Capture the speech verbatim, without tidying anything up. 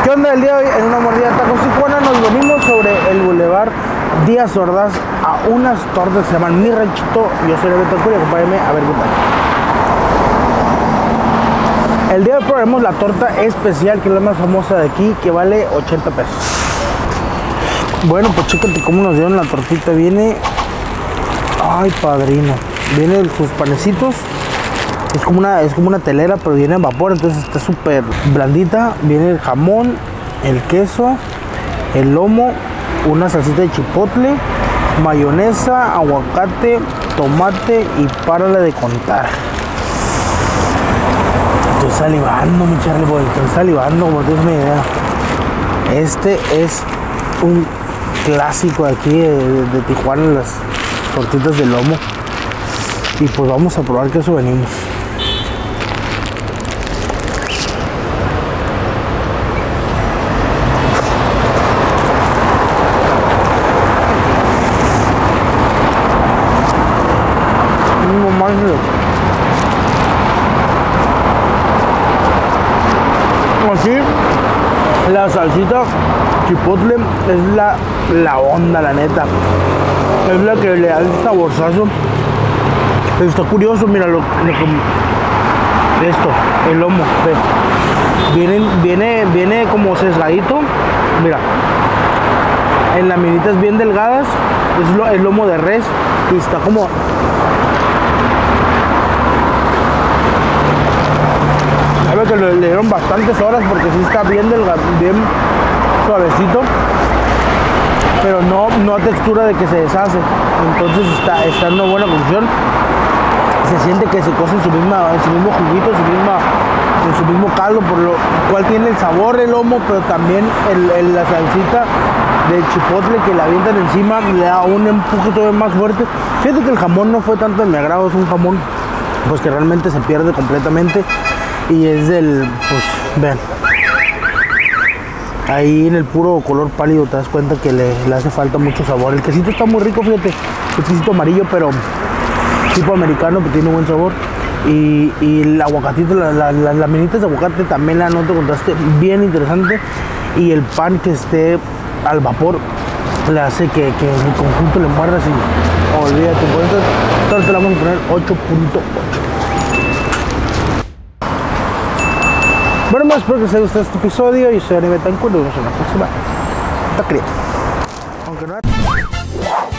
¿Qué onda el día de hoy? En una mordida de Tacos Tijuana nos venimos sobre el Boulevard Díaz Ordaz a unas tortas que se llaman Mi Ranchito. Yo soy el Betancourt y acompáñenme a ver qué tal. El día de hoy probaremos la torta especial, que es la más famosa de aquí, que vale ochenta pesos. Bueno, pues chécate cómo nos dieron la tortita. Viene... Ay, padrino. Vienen sus panecitos. Es como, una, es como una telera, pero viene en vapor, entonces está súper blandita. Viene el jamón, el queso, el lomo, una salsita de chipotle, mayonesa, aguacate, tomate y párale de contar. Estoy salivando, mi Charlie Boy, estoy salivando, como tienes una idea. Este es un clásico de aquí de, de, de Tijuana, las tortitas de lomo. Y pues vamos a probar que eso venimos. No manches. Así, la salsita chipotle es la, la onda, la neta. Es la que le da el saborzazo. Está curioso, mira lo, lo esto, el lomo, ve. Viene, viene, viene como sesgadito, mira. En laminitas bien delgadas, es lo, el lomo de res y está como... Sabe que le, le dieron bastantes horas porque sí está bien delgado, bien suavecito, pero no, no a textura de que se deshace. Entonces está, está en una buena función. Se siente que se cose en su, misma, en su mismo juguito, en su, misma, en su mismo caldo, por lo cual tiene el sabor del lomo, pero también el, el, la salsita de chipotle que la avientan encima le da un empuje todavía más fuerte. Fíjate que el jamón no fue tanto de mi agrado, es un jamón pues que realmente se pierde completamente y es del, pues vean, ahí en el puro color pálido te das cuenta que le, le hace falta mucho sabor. El quesito está muy rico, fíjate, el quesito amarillo, pero tipo americano, que tiene buen sabor. Y, y el aguacatito, las la, la, las minitas de aguacate también la noto, contraste bien interesante. Y el pan que esté al vapor le hace que, que en el conjunto le muerdas y olvídate. Por eso entonces le vamos a poner ocho punto ocho. Bueno, más espero que les haya gustado este episodio. Yo soy Ani Betancourt y nos vemos en la próxima. Está cría. Aunque no